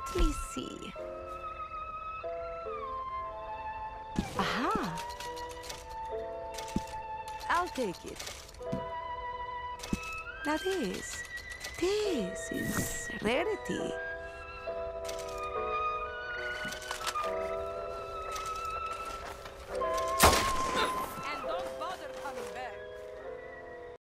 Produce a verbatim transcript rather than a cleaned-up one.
Let me see. Aha! I'll take it. Now this, this is rarity.